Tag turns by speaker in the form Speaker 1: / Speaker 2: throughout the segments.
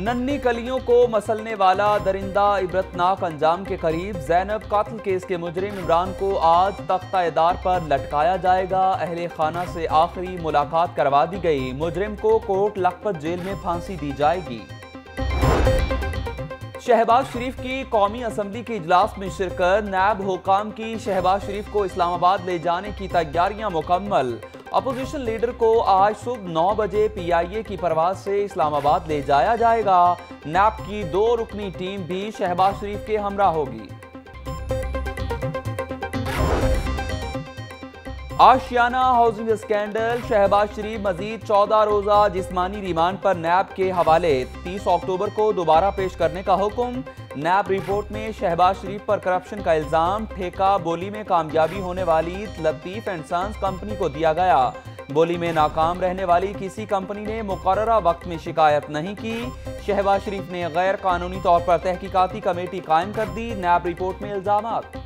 Speaker 1: नन्ही कलियों को मसलने वाला दरिंदा इबरतनाक अंजाम के करीब। ज़ैनब कातिल केस के मुजरिम इमरान को आज तख्ता-ए-दार पर लटकाया जाएगा। अहले खाना से आखिरी मुलाकात करवा दी गई। मुजरिम को कोट लखपत जेल में फांसी दी जाएगी। शहबाज शरीफ की कौमी असम्बली के इजलास में शिरकत। नैब हुकाम की शहबाज शरीफ को इस्लामाबाद ले जाने की तैयारियां मुकम्मल। अपोजिशन लीडर को आज सुबह 9 बजे PIA की परवाज से इस्लामाबाद ले जाया जाएगा। नैब की 2 रुकनी टीम भी शहबाज शरीफ के हमरा होगी। Ashiana housing scandal. शहबाज शरीफ मजीद 14 रोजा जिस्मानी रिमांड पर नैब के हवाले। 30 अक्टूबर को दोबारा पेश करने का हुक्म। नैब रिपोर्ट में शहबाज शरीफ पर करप्शन का इल्जाम। ठेका बोली में कामयाबी होने वाली लतीफ एंड सन्स कंपनी को दिया गया। बोली में नाकाम रहने वाली किसी कंपनी ने मुकर्ररा वक्त में शिकायत नहीं की। शहबाज शरीफ ने गैर कानूनी तौर पर तहकीकाती कमेटी कायम कर दी। नैब रिपोर्ट में इल्जामात।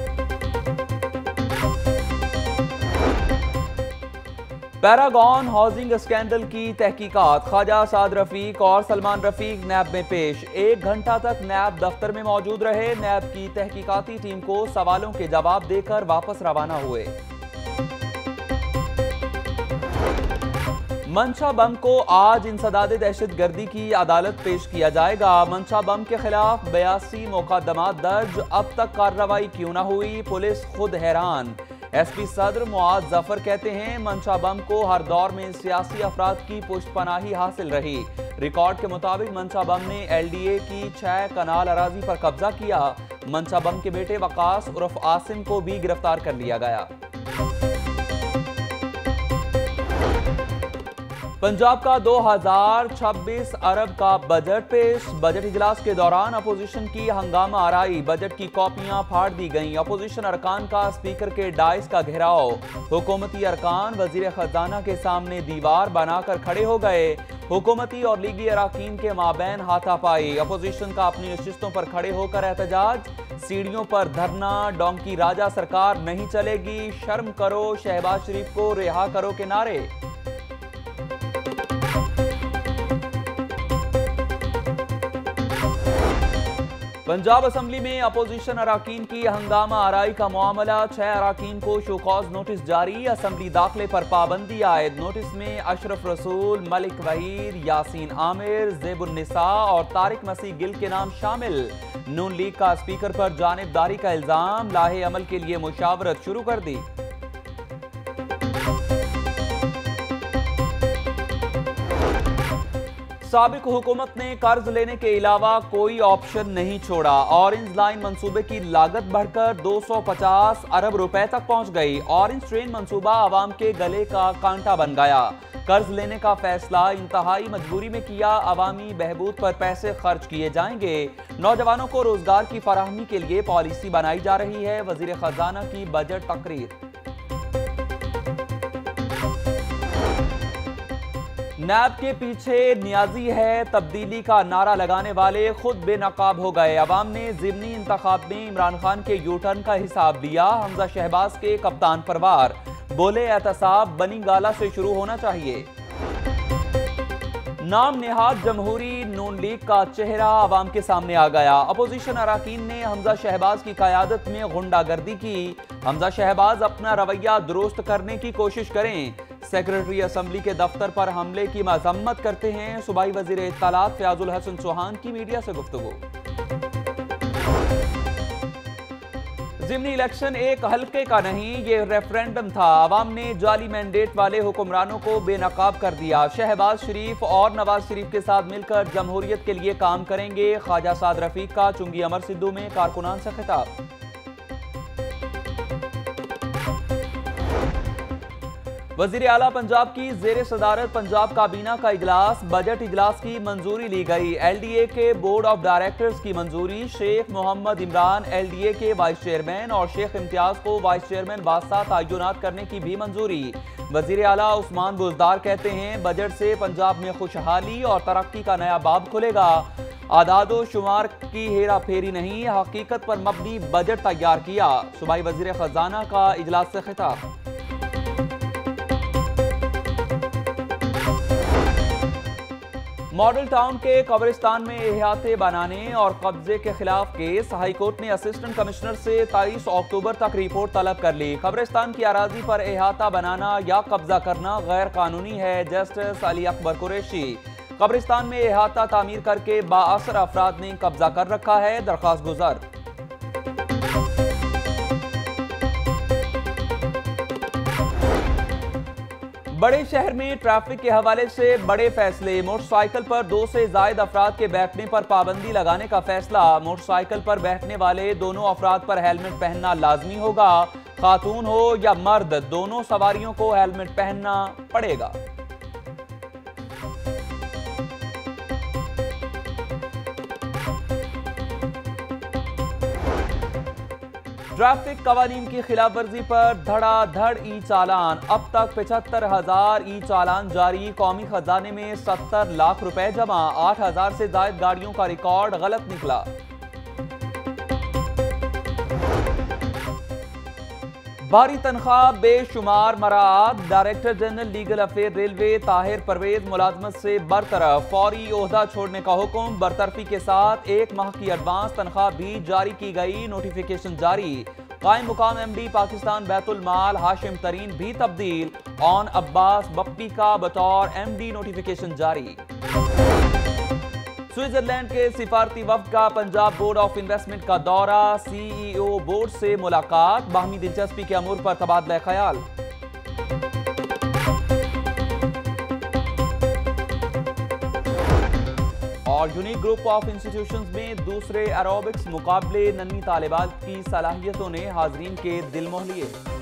Speaker 1: पैरागॉन हाउसिंग स्कैंडल की तहकीकात। ख्वाजा साद रफीक और सलमान रफीक नैब में पेश। 1 घंटा तक नैब दफ्तर में मौजूद रहे। नैब की तहकीकाती टीम को सवालों के जवाब देकर वापस रवाना हुए। मंशा बम को आज इंसदाद दहशतगर्दी की अदालत पेश किया जाएगा। मंशा बम के खिलाफ 82 मुकदमात दर्ज। अब तक कार्रवाई क्यों न हुई, पुलिस खुद हैरान। SP सदर मुआज जफर कहते हैं मंशा बम को हर दौर में सियासी अफराद की पुष्टपनाही हासिल रही। रिकॉर्ड के मुताबिक मंशा बम ने LDA की 6 कनाल अराजी पर कब्जा किया। मंशा बम के बेटे वकास उर्फ आसिम को भी गिरफ्तार कर लिया गया। पंजाब का 2026 अरब का बजट पेश। बजट इजलास के दौरान अपोजिशन की हंगामा आराई। बजट की कॉपियां फाड़ दी गईं। अपोजिशन अरकान का स्पीकर के डाइस का घेराव। हुकूमती अरकान वजीर खजाना के सामने दीवार बनाकर खड़े हो गए। हुकूमती और लीगी अराकीन के माबैन हाथापाई। अपोजिशन का अपनी नशिस्तों पर खड़े होकर एहतजाज। सीढ़ियों पर धरना। डोंकी राजा सरकार नहीं चलेगी, शर्म करो, शहबाज शरीफ को रिहा करो के नारे। पंजाब असम्बली में अपोजिशन अराकीन की हंगामा आराई का मामला। 6 अराकीन को शोकॉज नोटिस जारी। असम्बली दाखिले पर पाबंदी आयद। नोटिस में अशरफ रसूल, मलिक वहीद, यासीन आमिर, ज़ेबुन्निसा और तारिक मसीह गिल के नाम शामिल। नून लीग का स्पीकर पर जानिबदारी का इल्जाम। लाहे अमल के लिए मुशावरत शुरू कर दी। साबिक हुकूमत ने कर्ज लेने के अलावा कोई ऑप्शन नहीं छोड़ा। ऑरेंज लाइन मंसूबे की लागत बढ़कर 250 अरब रुपए तक पहुंच गई। ऑरेंज ट्रेन मंसूबा आवाम के गले का कांटा बन गया। कर्ज लेने का फैसला इंतहाई मजबूरी में किया। अवामी बहबूद पर पैसे खर्च किए जाएंगे। नौजवानों को रोजगार की फराहमी के लिए पॉलिसी बनाई जा रही है। वजीर खजाना की बजट तकरीर। नैब के पीछे नियाजी है तब्दीली का नारा लगाने वाले खुद बेनकाब हो गए। अवाम ने ज़िमनी इंतखाब में इमरान-खान के यूटर्न का हिसाब दिया। हमजा शहबाज के कप्तान पर वार। बोले एहतसाब बनी गाला से शुरू होना चाहिए। नाम नेहाद जमहूरी नून लीग का चेहरा अवाम के सामने आ गया। अपोजिशन अराकीन ने हमजा शहबाज की क़यादत में गुंडागर्दी की। हमजा शहबाज अपना रवैया दुरुस्त करने की कोशिश करें। सेक्रेटरी असम्बली के दफ्तर पर हमले की मजम्मत करते हैं। सूबाई वजीर इत्तलात फयाजुल हसन चौहान की मीडिया से गुफ्तगू। ज़िमनी इलेक्शन एक हल्के का नहीं, ये रेफरेंडम था। अवाम ने जाली मैंडेट वाले हुक्मरानों को बेनकाब कर दिया। शहबाज शरीफ और नवाज शरीफ के साथ मिलकर जमहूरियत के लिए काम करेंगे। ख्वाजा साद रफीक का चुंगी अमर सिद्धू में कारकुनान से खिताब। वजीर आला पंजाब की जेर सदारत पंजाब काबीना का इजलास। बजट इजलास की मंजूरी ली गई। LDA के बोर्ड ऑफ डायरेक्टर्स की मंजूरी। शेख मोहम्मद इमरान LDA के वाइस चेयरमैन और शेख इम्तियाज को वाइस चेयरमैन बादशाह तयनात करने की भी मंजूरी। वजीर आला उस्मान बुजदार कहते हैं बजट से पंजाब में खुशहाली और तरक्की का नया बाब खुलेगा। आदादो शुमार की हेरा फेरी नहीं, हकीकत पर मबनी बजट तैयार किया। सूबाई वजीर खजाना का इजलास से खिताब। मॉडल टाउन के कब्रिस्तान में इहाते बनाने और कब्जे के खिलाफ केस। हाई कोर्ट ने असिस्टेंट कमिश्नर से 23 अक्टूबर तक रिपोर्ट तलब कर ली। कब्रिस्तान की अराजी पर इहाता बनाना या कब्जा करना गैर कानूनी है। जस्टिस अली अकबर कुरैशी। कब्रिस्तान में इहाता तामीर करके बाअसर अफराद ने कब्जा कर रखा है। दरख्वास्त गुजर। बड़े शहर में ट्रैफिक के हवाले से बड़े फैसले। मोटरसाइकिल पर 2 से ज्यादा अफराद के बैठने पर पाबंदी लगाने का फैसला। मोटरसाइकिल पर बैठने वाले दोनों अफराद पर हेलमेट पहनना लाजमी होगा। खातून हो या मर्द, दोनों सवारियों को हेलमेट पहनना पड़ेगा। ट्रैफिक कवानीन की खिलाफ वर्जी पर धड़ाधड़ ई चालान। अब तक 75,000 ई चालान जारी। कौमी खजाने में 70 लाख रुपए जमा। 8,000 से ज्यादा गाड़ियों का रिकॉर्ड गलत निकला। भारी तनख्वाह, बेशुमार मराद। Director general legal affair railway Tahir Pervez मुलाजमत से बरतरफ। फौरी ओहदा छोड़ने का हुक्म। बरतरफी के साथ 1 माह की एडवांस तनख्वाह भी जारी की गई। नोटिफिकेशन जारी। कायम मुकाम MD पाकिस्तान बैतुल माल हाशिम तरीन भी तब्दील। ऑन अब्बास बप्पी का बतौर MD नोटिफिकेशन जारी। स्विट्जरलैंड के सिफारती वफ्द का पंजाब बोर्ड ऑफ इन्वेस्टमेंट का दौरा। CEO बोर्ड से मुलाकात। बाहमी दिलचस्पी के अमूर पर तबादला ख्याल। और यूनिक ग्रुप ऑफ इंस्टीट्यूशंस में दूसरे एरोबिक्स मुकाबले। नन्ही तालिबात की सलाहियतों ने हाजरीन के दिल मोह लिए।